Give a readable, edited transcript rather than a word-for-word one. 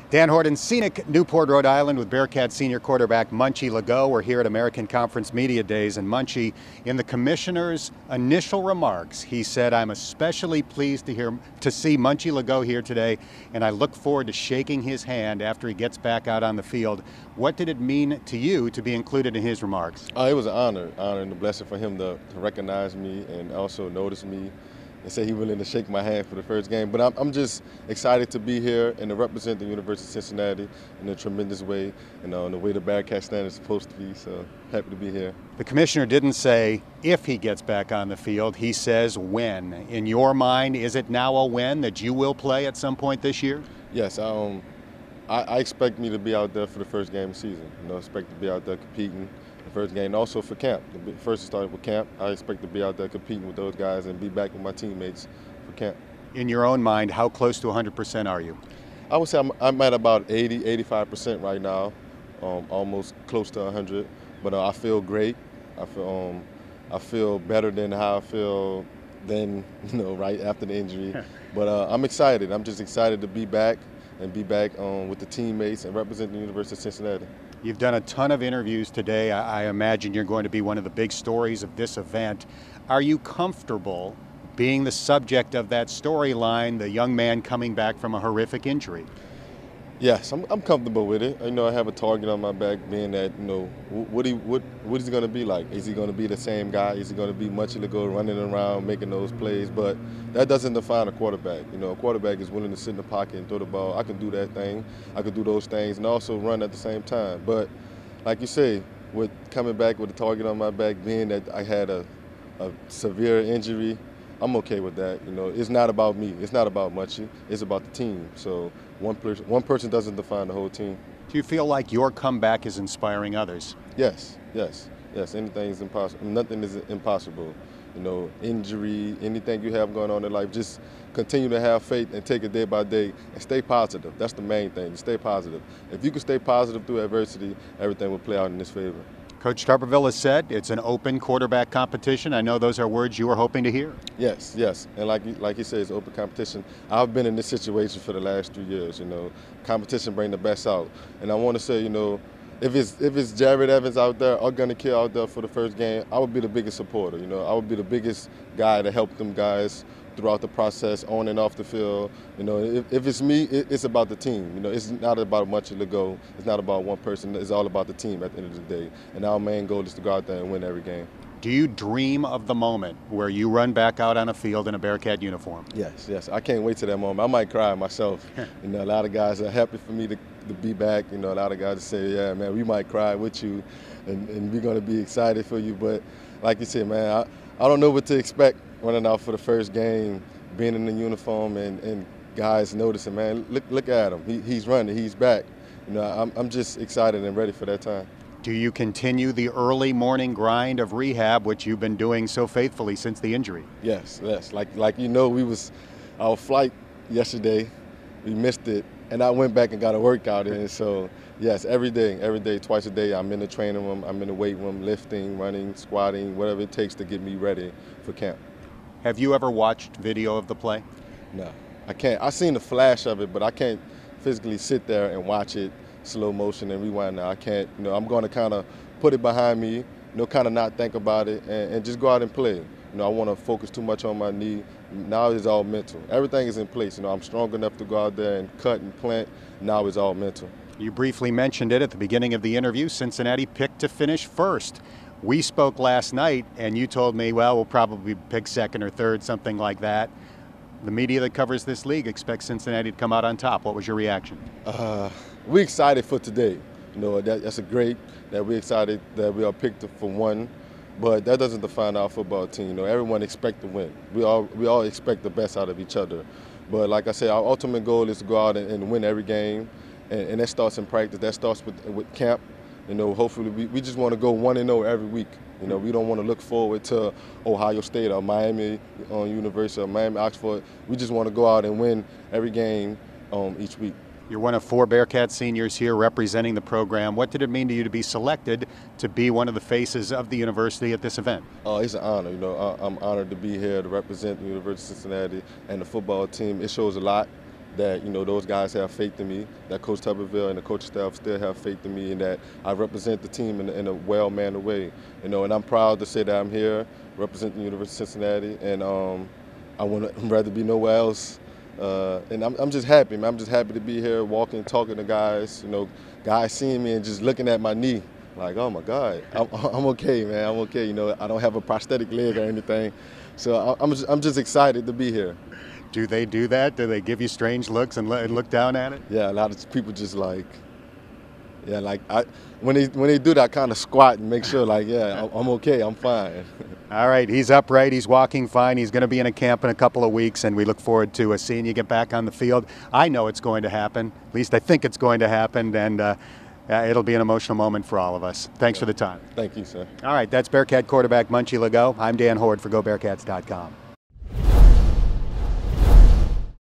Dan Horton, scenic Newport, Rhode Island with Bearcat senior quarterback Munchie Legault. We're here at American Conference Media Days, and Munchie, in the commissioner's initial remarks, he said, "I'm especially pleased to see Munchie Legault here today, and I look forward to shaking his hand after he gets back out on the field." What did it mean to you to be included in his remarks? It was an honor and a blessing for him to recognize me and also notice me and say he willing to shake my hand for the first game. But I'm just excited to be here and to represent the University of Cincinnati in a tremendous way, in the way the Bearcat stand is supposed to be. So happy to be here. The commissioner didn't say if he gets back on the field, he says when. In your mind, is it now a when that you will play at some point this year? Yes, I expect me to be out there for the first game of the season. I expect to be out there competing the first game, and also for camp. First it started with camp. I expect to be out there competing with those guys and be back with my teammates for camp. In your own mind, how close to 100% are you? I would say I'm at about 80, 85% right now, almost close to 100. But I feel great. I feel better than how I feel then, right after the injury. But I'm excited. I'm just excited to be back and be back with the teammates and represent the University of Cincinnati. You've done a ton of interviews today. I imagine you're going to be one of the big stories of this event. Are you comfortable being the subject of that storyline, the young man coming back from a horrific injury? Yes, I'm comfortable with it. I have a target on my back, being that, what is he going to be like? Is he going to be the same guy? Is he going to be Munchie Legault running around, making those plays? But that doesn't define a quarterback. A quarterback is willing to sit in the pocket and throw the ball. I can do that thing. I can do those things and also run at the same time. But like you say, with coming back with a target on my back, being that I had a severe injury, I'm okay with that. It's not about me. It's not about Munchie. It's about the team. So one person doesn't define the whole team. Do you feel like your comeback is inspiring others? Yes. Anything is impossible. Nothing is impossible. Injury, anything you have going on in life, just continue to have faith and take it day by day and stay positive. That's the main thing. Stay positive. If you can stay positive through adversity, everything will play out in his favor. Coach Tuberville has said it's an open quarterback competition. I know those are words you were hoping to hear. Yes. And like he said, it's open competition. I've been in this situation for the last 3 years. Competition brings the best out. And I want to say, if it's Jared Evans out there or Gunnar Kiel out there for the first game, I would be the biggest supporter. I would be the biggest guy to help them guys throughout the process, on and off the field. If it's me, it's about the team. It's not about Munchie Legault. It's not about one person. It's all about the team at the end of the day. And our main goal is to go out there and win every game. Do you dream of the moment where you run back out on a field in a Bearcat uniform? Yes. I can't wait till that moment. I might cry myself. A lot of guys are happy for me to be back. A lot of guys say, yeah, man, we might cry with you, and we're going to be excited for you. But like you said, man, I don't know what to expect running out for the first game, being in the uniform, and guys noticing, man, look at him. He's running. He's back. I'm just excited and ready for that time. Do you continue the early morning grind of rehab, which you've been doing so faithfully since the injury? Yes. Like we was our flight yesterday. We missed it, and I went back and got a workout in. So yes, every day, twice a day, I'm in the training room, I'm in the weight room, lifting, running, squatting, whatever it takes to get me ready for camp. Have you ever watched video of the play? No, I can't. I've seen the flash of it, but I can't physically sit there and watch it slow motion and rewind. Now I can't. I'm going to kind of put it behind me, kind of not think about it and just go out and play. I want to focus too much on my knee. Now it's all mental. Everything is in place. I'm strong enough to go out there and cut and plant. Now it's all mental. You briefly mentioned it at the beginning of the interview. Cincinnati picked to finish first. We spoke last night, and you told me, well, we'll probably pick second or third, something like that. The media that covers this league expects Cincinnati to come out on top. What was your reaction? We're excited for today. That's a great that we're excited that we are picked for one, but that doesn't define our football team. Everyone expects to win. We all expect the best out of each other. But like I said, our ultimate goal is to go out and win every game, and that starts in practice. That starts with camp. Hopefully we just want to go 1-0 every week. We don't want to look forward to Ohio State or Miami University or Miami Oxford. We just want to go out and win every game each week. You're one of 4 Bearcat seniors here representing the program. What did it mean to you to be selected to be one of the faces of the university at this event? It's an honor. I'm honored to be here to represent the University of Cincinnati and the football team. It shows a lot. that, you know, those guys have faith in me, that Coach Tuberville and the coaching staff still have faith in me, and that I represent the team in a well-mannered way. You know, and I'm proud to say that I'm here representing the University of Cincinnati, and I would rather be nowhere else. And I'm just happy, man. I'm just happy to be here, walking, talking to guys. You know, guys seeing me and just looking at my knee, like, oh my God, I'm okay, man. I'm okay. You know, I don't have a prosthetic leg or anything, so I'm just excited to be here. Do they do that? Do they give you strange looks and look down at it? Yeah, a lot of people just like, yeah, like when they do that, I kind of squat and make sure, like, yeah, I'm okay, I'm fine. All right, he's upright, he's walking fine, he's going to be in a camp in a couple of weeks, and we look forward to seeing you get back on the field. I know it's going to happen, at least I think it's going to happen, and it'll be an emotional moment for all of us. Thanks for the time. Thank you, sir. All right, that's Bearcat quarterback Munchie Legault. I'm Dan Hoard for GoBearcats.com.